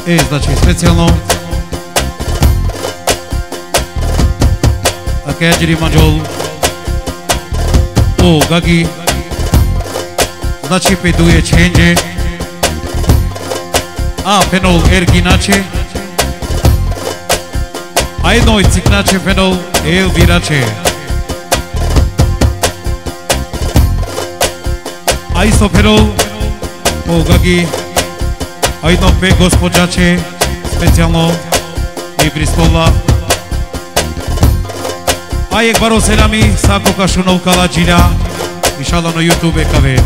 Znači specijalno Akajiri Manjol O Gagi Znači peduje čenđe A penol erginače A jednoj ciknače penol elvirače A isto penol O Gagi A jedno pe gospođače specijalno i Bristola A je baro se nami sako kašunov kalađina Inšala na YouTube kave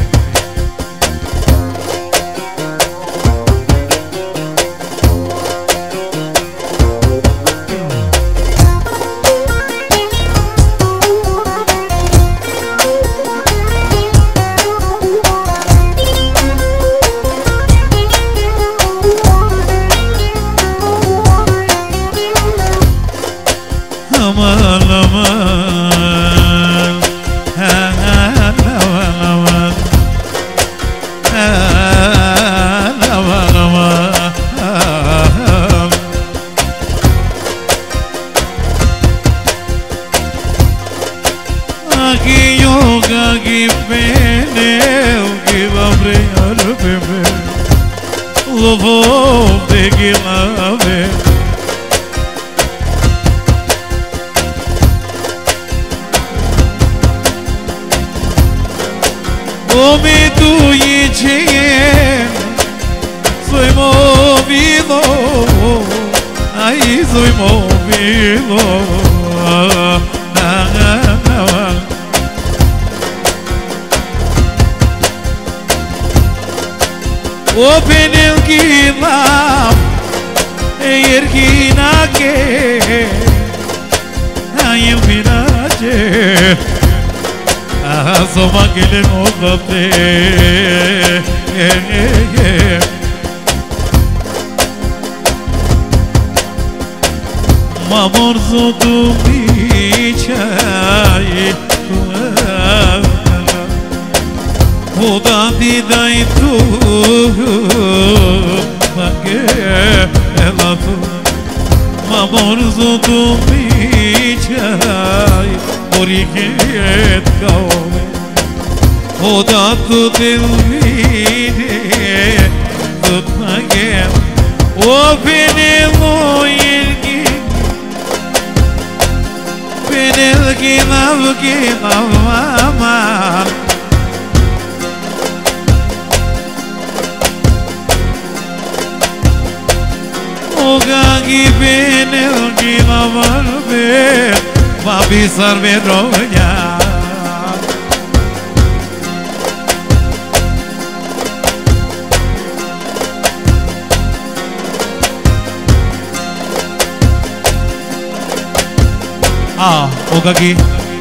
Gagi,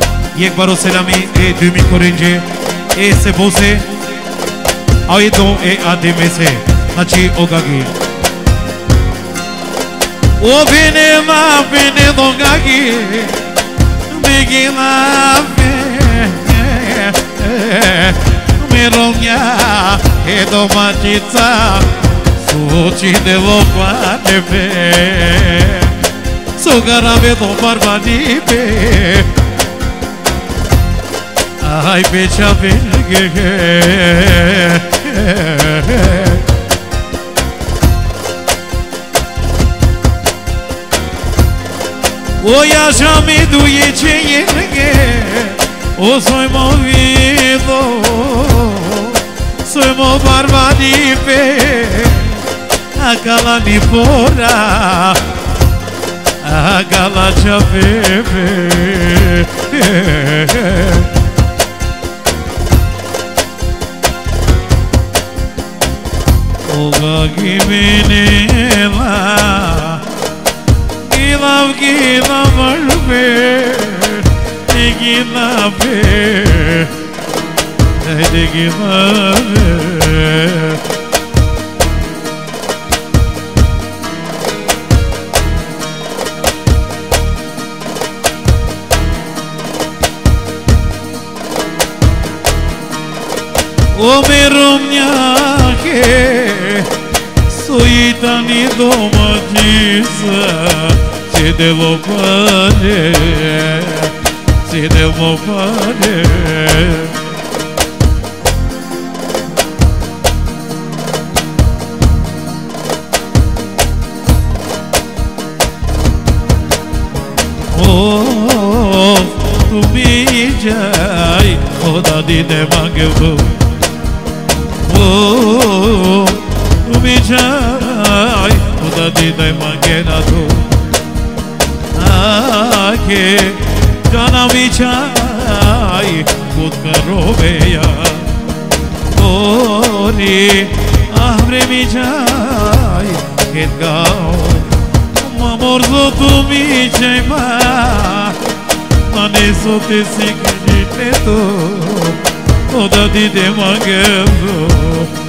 एक बार से नामी ए दुमी करेंगे ए से बोसे आए दो ए आधे में से अच्छी ओगागी ओ बिने दो गागी बिगी माफे मेरोंया ए दो माचिता सोची दे वो पाने पे Sogarabe do barbadipe Ay beça belge O yaşamı duyeceğinge O soy movido Soy mo barbadipe Akala ni fora Galacia bebe Oga gimenela Gila varbe Gila be Gila be O meromnjake su Uitani domaćica, sjedelo pare, sjedelo pare. Tu mi jai, oda dide mangevu. Tu mi jai, oda dide mangenatu. Ake jana mi jai, kutka robeya. Ori ahre mi jai, ketgao. Morzo tu mi jai ma. Anesso te si che to, oda di de mangevo.